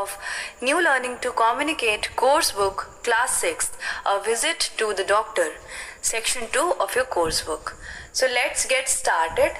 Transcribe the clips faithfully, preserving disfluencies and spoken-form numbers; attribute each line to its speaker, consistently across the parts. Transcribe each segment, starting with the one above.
Speaker 1: of New Learning to Communicate course book class six, A Visit to the Doctor, section two of your course book. So let's get started.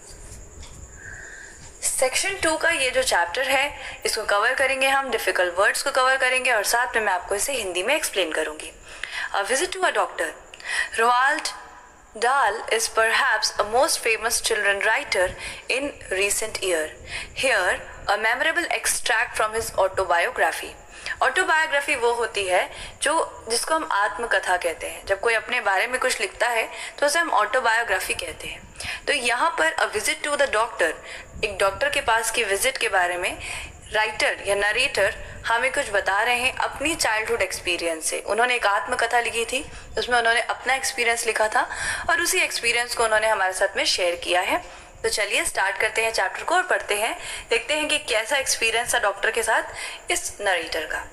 Speaker 1: Section two का ये जो chapter है इसको cover करेंगे हम, difficult words को cover करेंगे और साथ में मैं आपको इसे हिंदी में एक्सप्लेन करूंगी. A visit to a doctor. Roald Dahl is perhaps a most famous children writer in recent year. Here, a memorable extract from his autobiography. Autobiography वो होती है जो जिसको हम आत्मकथा कहते हैं. जब कोई अपने बारे में कुछ लिखता है तो उसे हम ऑटोबायोग्राफी कहते हैं. तो यहाँ पर a visit to the doctor, एक डॉक्टर के पास की विजिट के बारे में राइटर या नरेटर हमें कुछ बता रहे हैं अपनी चाइल्डहुड एक्सपीरियंस से. उन्होंने एक आत्मकथा लिखी थी, उसमें उन्होंने अपना एक्सपीरियंस लिखा था और उसी एक्सपीरियंस को उन्होंने हमारे साथ में शेयर किया है. तो चलिए स्टार्ट करते हैं चैप्टर को और पढ़ते हैं, देखते हैं कि कैसा एक्सपीरियंस था डॉक्टर के साथ इस नरेटर का.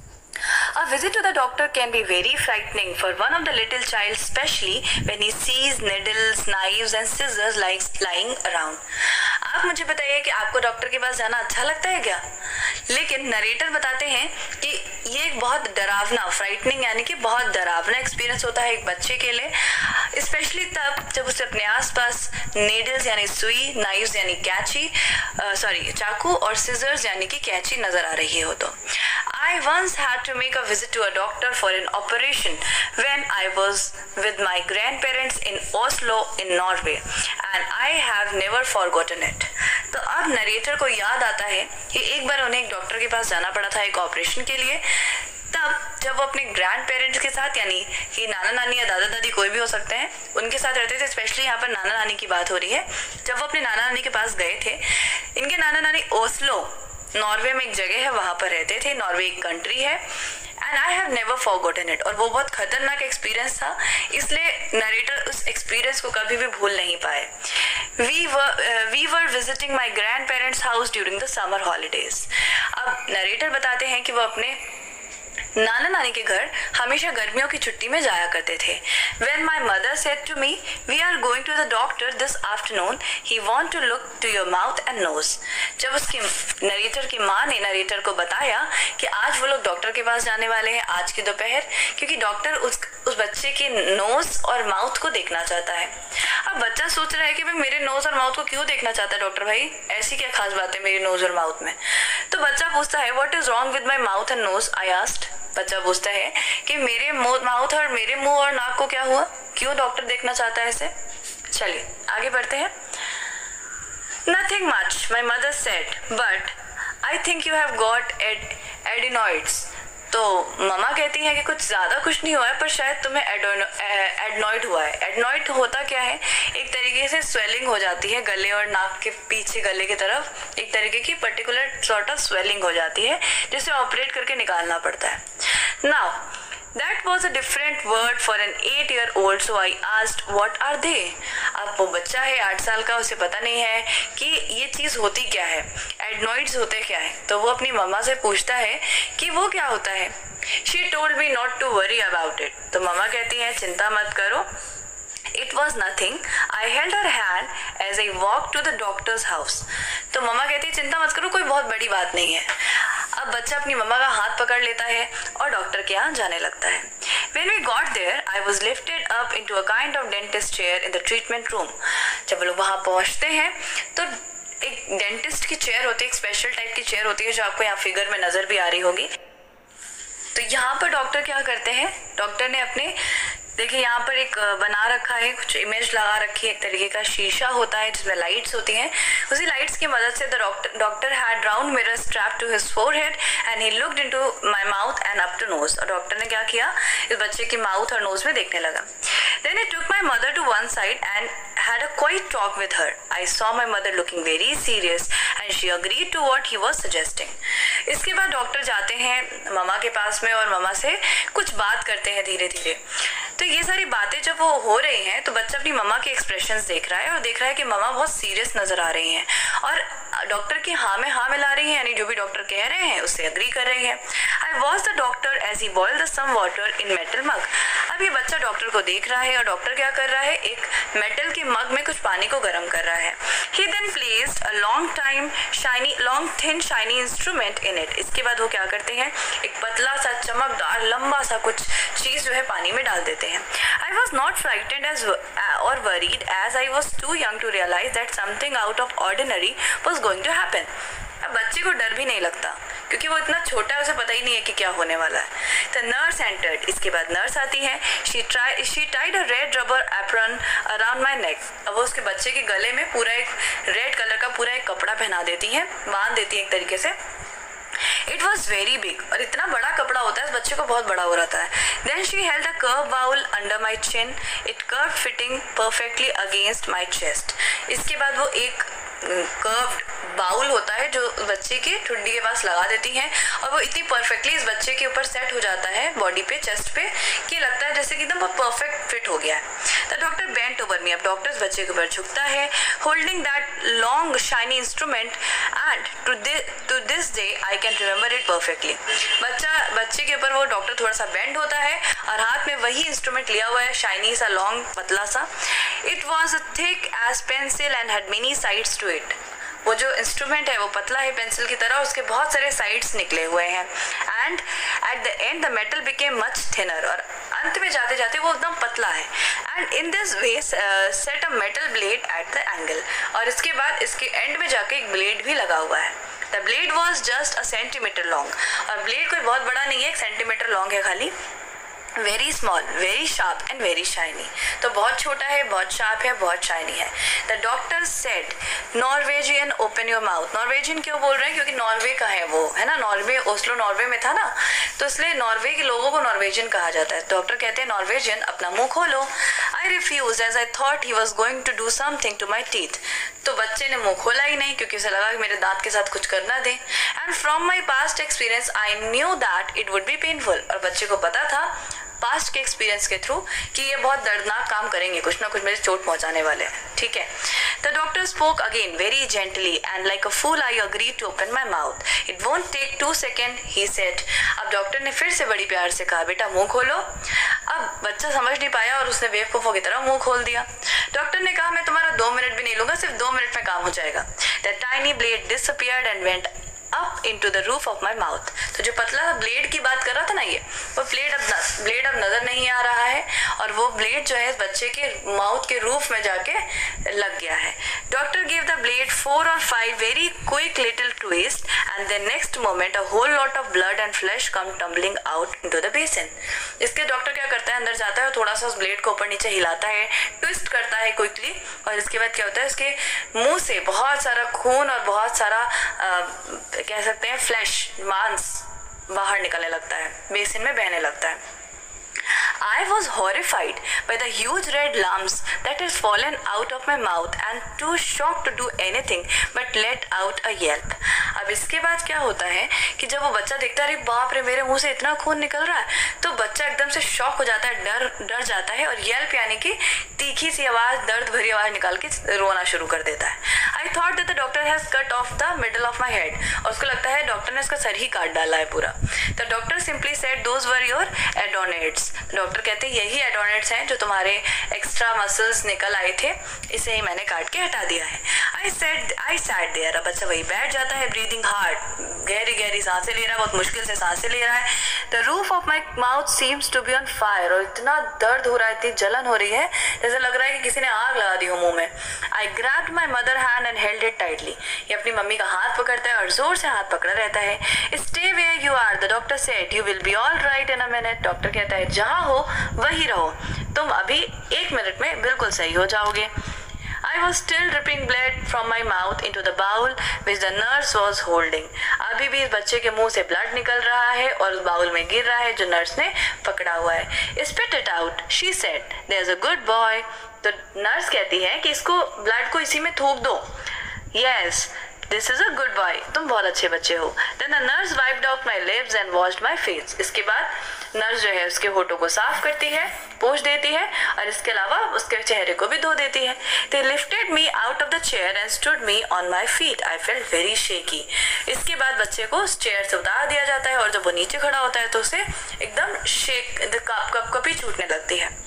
Speaker 1: A visit to the doctor can be very frightening for one of the little child, especially when he sees needles, knives and scissors lying around. आप मुझे बताइए कि आपको डॉक्टर के पास जाना अच्छा लगता है क्या? लेकिन नरेटर बताते हैं कि ये एक बहुत डरावना, फ्राइटनिंग यानी कि बहुत डरावना एक्सपीरियंस होता है एक बच्चे के लिए, स्पेशली तब जब उसे अपने आसपास नीडल्स यानी सुई, नाइव्स यानी कैंची, सॉरी चाकू और सिजर्स यानी कि कैंची नजर आ रही हो. तो I once had to make a visit to a doctor for an operation when I was with my grandparents in Oslo in Norway and I have never forgotten it. तो अब नरेटर को याद आता है कि एक बार उन्हें एक डॉक्टर के पास जाना पड़ा था एक ऑपरेशन के लिए, तब जब वो अपने ग्रैंड पेरेंट्स के साथ यानी कि नाना नानी या दादा दादी कोई भी हो सकते हैं उनके साथ रहते थे. स्पेशली यहाँ पर नाना नानी की बात हो रही है. जब वो अपने नाना नानी के पास गए थे, इनके नाना नानी ओस्लो नॉर्वे में एक जगह है वहां पर रहते थे. नॉर्वे एक कंट्री है and I have never forgotten it. और वो बहुत खतरनाक एक्सपीरियंस था, इसलिए नरेटर उस एक्सपीरियंस को कभी भी भूल नहीं पाए. We were we were visiting my grandparents house during the summer holidays. अब नरेटर बताते हैं कि वो अपने नाना नानी के घर हमेशा गर्मियों की छुट्टी में जाया करते थे. When my mother said to me, we are going to the doctor this afternoon, he want to look to your mouth and nose. जब उसकी नरेटर की माँ ने नरेटर को बताया कि आज वो लोग डॉक्टर के पास जाने वाले हैं आज की दोपहर, क्योंकि डॉक्टर उस उस बच्चे के नोज और माउथ को देखना चाहता है. अब बच्चा सोच रहा है कि भाई मेरे नोज और माउथ को क्यों देखना चाहता है डॉक्टर भाई, ऐसी क्या खास बात है मेरी नोज और माउथ में. तो बच्चा पूछता है what is wrong with my mouth and nose I asked. बच्चा पूछता है कि मेरे माउथ और मेरे मुंह और नाक को क्या हुआ, क्यों डॉक्टर देखना चाहता है इसे. चलिए आगे बढ़ते हैं. Nothing much my mother said but I think you have got adenoids. तो मम्मा कहती है कि कुछ ज्यादा कुछ नहीं हुआ है पर शायद तुम्हें एडनॉइड हुआ है. एडनॉइड होता क्या है, एक तरीके से स्वेलिंग हो जाती है गले और नाक के पीछे, गले की तरफ एक तरीके की पर्टिकुलर सॉर्ट ऑफ स्वेलिंग हो जाती है जिसे ऑपरेट करके निकालना पड़ता है. Now That was a different word for an eight year old, so I asked what are they. अब वो बच्चा है आठ साल का, उसे पता नहीं है कि ये चीज़ होती क्या है, एडनॉइड्स होते क्या है. तो वो अपनी मम्मा से पूछता है कि वो क्या होता है. She told me not to worry about it. तो मम्मा कहती है चिंता मत करो. It was nothing. I held her hand as I walked to the doctor's house. तो मम्मा कहती है चिंता मत करो, कोई बहुत बड़ी बात नहीं है. अब बच्चा अपनी मम्मा का हाथ पकड़ लेता है और डॉक्टर के यहाँ जाने लगता है. When we got there, I was lifted up into a kind of dentist chair in the treatment room. जब लोग वहाँ पहुँचते हैं तो एक डेंटिस्ट की चेयर होती है, एक स्पेशल टाइप की चेयर होती है जो आपको यहाँ फिगर में नजर भी आ रही होगी. तो यहाँ पर डॉक्टर क्या करते हैं, डॉक्टर ने अपने देखिए यहाँ पर एक बना रखा है, कुछ इमेज लगा रखी है, एक तरीके का शीशा होता है जिसमें लाइट्स होती हैं. उसी लाइट्स की मदद से the doctor doctor had round mirror strapped to his forehead and he looked into my mouth and up to nose. और डॉक्टर ने क्या किया, इस बच्चे की माउथ और नोज में देखने लगा. Then he took my mother to one side and had a quiet talk with her. I saw my mother looking very serious and she agreed to what he was suggesting. इसके बाद doctor जाते हैं मम्मा के पास में और मम्मा से कुछ बात करते हैं धीरे धीरे. तो ये सारी बातें जब वो हो रही हैं तो बच्चा अपनी मम्मा के एक्सप्रेशंस देख रहा है और देख रहा है कि मम्मा बहुत सीरियस नजर आ रही हैं और डॉक्टर की हाँ में हाँ मिला रही हैं, यानी जो भी डॉक्टर कह रहे हैं उससे अग्री कर रही है. I watched the doctor as he boiled the some water in metal mug. अब ये बच्चा डॉक्टर को देख रहा है और डॉक्टर क्या कर रहा है, एक मेटल के मग में कुछ पानी को गर्म कर रहा है। He then placed a long time shiny, long thin shiny instrument in it. इसके बाद वो क्या करते हैं, एक पतला सा चमकदार लंबा सा कुछ चीज जो है पानी में डाल देते हैं। I was not frightened as or worried as I was too young to realize that something out of ordinary was going to happen. अब बच्चे को डर भी नहीं लगता क्योंकि वो इतना छोटा है, उसे पता ही नहीं है कि क्या होने वाला है। तो नर्स एंटर्ड, इसके बाद नर्स आती है। She try she tied a red rubber apron around my neck. अब वो उसके बच्चे के गले में पूरा एक रेड कलर का पूरा एक कपड़ा पहना देती है, बांध देती है एक तरीके से। इट वॉज वेरी बिग, और इतना बड़ा कपड़ा होता है, इस बच्चे को बहुत बड़ा हो रहा है। Then she held a curve bowl under my chin, it curve fitting perfectly against my chest. इसके बाद वो एक कर्व्ड बाउल होता है जो बच्चे के ठुड्डी के पास लगा देती हैं, और वो इतनी परफेक्टली इस बच्चे के ऊपर सेट हो जाता है बॉडी पे, चेस्ट पे, कि लगता है जैसे कि एकदम वो परफेक्ट फिट हो गया है। The doctor bent over me, अब डॉक्टर इस बच्चे के ऊपर झुकता है, holding that long shiny instrument, and to to this day I can remember it perfectly. बच्चा बच्चे के ऊपर वो डॉक्टर थोड़ा सा बेंड होता है और हाथ में वही इंस्ट्रूमेंट लिया हुआ है, शाइनी सा लॉन्ग पतला सा। It was thick as pencil and had many sides to it. वो जो इंस्ट्रूमेंट है वो पतला है पेंसिल की तरह, उसके बहुत सारे साइड्स निकले हुए हैं। And at the end the metal became much thinner, और अंत में जाते जाते वो एकदम पतला है। And in this way set a metal blade at the angle, और इसके बाद इसके एंड में जाके एक ब्लेड भी लगा हुआ है। The blade was just a centimetre long, और ब्लेड कोई बहुत बड़ा नहीं है, एक सेंटीमीटर लॉन्ग है खाली। Very small, very sharp and very shiny, तो बहुत छोटा है, बहुत शार्प है, बहुत शाइनी है। The doctor said Norwegian open your mouth. Norwegian क्यों बोल रहे हैं, क्योंकि नॉर्वे का है वो, है ना, नॉर्वे, ओस्लो नॉर्वे में था ना, तो इसलिए नॉर्वे के लोगों को नॉर्वेजियन कहा जाता है। डॉक्टर कहते हैं नॉर्वेजियन, अपना मुंह खोलो। I refuse as I thought he was going to do something to my teeth. तो बच्चे ने मुंह खोला ही नहीं क्योंकि उसे लगा कि मेरे दांत के साथ कुछ करना दे। And from my past experience I knew that it would be painful, और बच्चे को पता था पास्ट के एक्सपीरियंस के थ्रू कि ये बहुत दर्दनाक काम करेंगे, कुछ ना कुछ मेरे चोट पहुंचाने वाले हैं। ठीक है, the doctor spoke again very gently and like a fool I agree to open my mouth. It won't take two second, he said. अब डॉक्टर ने फिर से बड़ी प्यार से कहा, बेटा मुंह खोलो। अब बच्चा समझ नहीं पाया और उसने बेवकूफों की तरह मुंह खोल दिया। डॉक्टर ने कहा, मैं तुम्हारा दो मिनट भी नहीं लूंगा, सिर्फ दो मिनट में काम हो जाएगा। The tiny blade disappeared and went up into the roof of my mouth। तो जो पतला ब्लेड की बात कर रहा था ना, ये वो ब्लेड अब ब्लेड अब नजर नहीं आ रहा है, और वो ब्लेड जो है इस बच्चे के माउथ के रूफ में जाके लग गया है। Doctor give the blade four or five very quick little twist, and the next moment a whole lot of blood and flash come tumbling out into the basin. इसके डॉक्टर क्या करता है, अंदर जाता है और थोड़ा सा उस ब्लेड को ऊपर नीचे हिलाता है, ट्विस्ट करता है क्विकली, और इसके बाद क्या होता है, उसके मुंह से बहुत सारा खून और बहुत सारा आ, कह सकते हैं फ्लैश, मांस बाहर निकलने लगता है, बेसिन में बहने लगता है। I was horrified by the huge red lumps that had fallen out of my mouth and too shocked to do anything but let out a yelp। अब इसके बाद क्या होता है कि जब वो बच्चा देखता है, अरे बाप रे मेरे मुंह से इतना खून निकल रहा है, तो बच्चा एकदम से शॉक हो जाता है, डर डर जाता है, और येल्प यानी कि तीखी सी आवाज, दर्द भरी आवाज निकाल के रोना शुरू कर देता है। I thought that the doctor has cut off the middle of my head, और उसको लगता है डॉक्टर ने इसका सर ही काट डाला है पूरा। The doctor simply said those were your adenoids. Doctor कहते हैं यही एडोनेट्स हैं जो तुम्हारे एक्स्ट्रा मसल्स निकल आए थे, इसे ही मैंने काट के हटा दिया है। I said I sat there. बच्चा वही बैठ जाता है, ब्रीदिंग हार्ड, गहरी गहरी सांसें ले रहा है, बहुत मुश्किल से सांसें ले रहा है। The roof of my mouth seems to be on fire, और इतना दर्द हो रहा है, इतनी जलन हो रही है, जैसे लग रहा है कि किसी ने आग लगा दी हो मुंह में। I grabbed my mother hand and held it tightly. ये अपनी मम्मी का हाथ पकड़ता है और जोर से हाथ पकड़ा रहता है। Stay where you are, the doctor said, you will be all right in a minute. Doctor कहता है जहां हो वही रहो, तुम अभी एक मिनट में बिल्कुल सही हो जाओगे। I was still dripping blood from my mouth into the bowl which the nurse was holding। अभी भी इस बच्चे के मुंह से ब्लड निकल रहा है और उस बाउल में गिर रहा है जो नर्स ने पकड़ा हुआ है। Spit it out, she said, there's a good boy। तो नर्स कहती है कि इसको ब्लड को इसी में थूक दो। Yes, this is a good boy, तुम बहुत अच्छे बच्चे हो। Then the nurse wiped out my lips and washed my face. इसके बाद नर्स जो है उसके होठों को साफ करती है, पोंछ देती है और इसके अलावा उसके चेहरे को भी धो देती है। They lifted me out of the chair and stood me on my feet, I felt very shaky. इसके बाद बच्चे को उस चेयर से उतार दिया जाता है और जब वो नीचे खड़ा होता है तो उसे एकदम शेक कप कप कपी छूटने लगती है।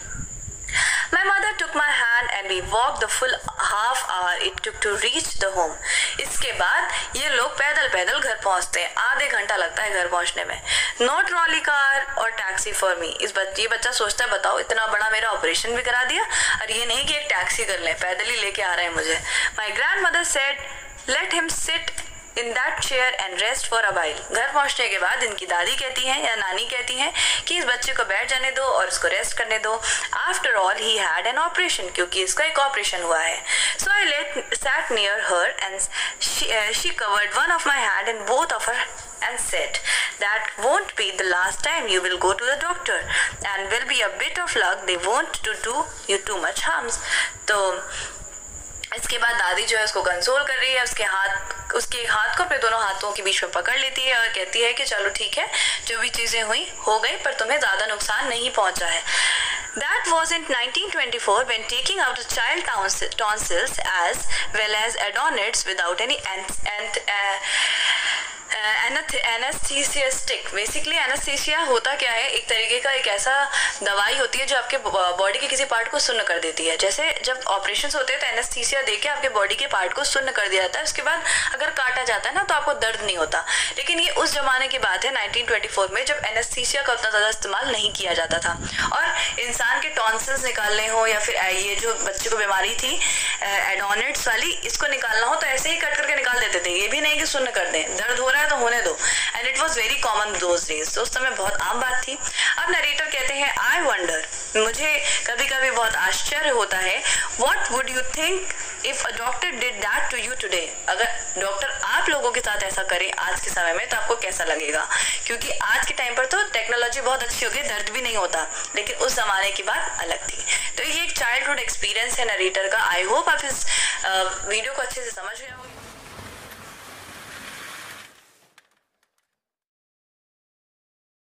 Speaker 1: My mother took my hand and we walked the full half hour it took to reach the home. इसके बाद ये लोग पैदल पैदल घर पहुंचते हैं, आधे घंटा लगता है घर पहुंचने में। No trolley car और टैक्सी for me. इस बच्चे ये बच्चा सोचता है बताओ इतना बड़ा मेरा ऑपरेशन भी करा दिया और ये नहीं कि एक टैक्सी कर लें, पैदल ही लेके आ रहे हैं मुझे। My grandmother said let him sit in that chair and rest for a while. घर पहुंचने के बाद इनकी दादी कहती हैं या नानी कहती हैं कि इस बच्चे को बैठ जाने दो और इसको रेस्ट करने दो। After all he had an operation, क्योंकि इसका एक ऑपरेशन हुआ है। So I let, sat near her and she, uh, she covered one of my hand in both of her and said that won't be the last time you will go to the doctor and will be a bit of luck they won't to do you too much harms. तो इसके बाद दादी जो है उसको console कर रही है, उसके हाथ उसके हाथ को अपने दोनों हाथों के बीच में पकड़ लेती है और कहती है कि चलो ठीक है, जो भी चीज़ें हुई हो गई पर तुम्हें ज़्यादा नुकसान नहीं पहुंचा है। That was in nineteen twenty-four when taking out the child tonsils as well as adenoids without any ant, ant, uh, anaesthetist. Basically anaesthesia होता क्या है, एक तरीके का एक ऐसा दवाई होती है जो आपके बॉडी के किसी पार्ट को सुन्न कर देती है। जैसे जब ऑपरेशंस होते हैं तो एनेस्थीसिया देके आपके बॉडी के पार्ट को सुन्न कर दिया जाता है, उसके बाद अगर काटा जाता है ना तो आपको दर्द नहीं होता। लेकिन ये उस जमाने की बात है नाइनटीन ट्वेंटी फोर में जब एनेस्थीसिया का उतना ज़्यादा इस्तेमाल नहीं किया जाता था और इंसान के टॉन्सिल्स निकालने हो या फिर ये जो बच्चे को बीमारी थी एडोनेट्स वाली, इसको निकालना हो तो ऐसे ही कट करके निकाल देते थे, ये भी नहीं कि सुन्न कर दें, दर्द हो रहा है तो होने दो। And it was very common those days, तो उस समय बहुत आम बात थी। अब नरेटर कहते हैं आई वंडर, मुझे कभी कभी बहुत आश्चर्य होता है, what would you think if a doctor did that to you today. अगर डॉक्टर आप लोगों के साथ ऐसा करें आज के समय में तो आपको कैसा लगेगा, क्योंकि आज के टाइम पर तो टेक्नोलॉजी बहुत अच्छी हो गई, दर्द भी नहीं होता, लेकिन उस जमाने की बात अलग थी। तो ये एक चाइल्डहुड एक्सपीरियंस है नरेटर का। आई होप आप इस वीडियो को अच्छे से समझ गए होंगे।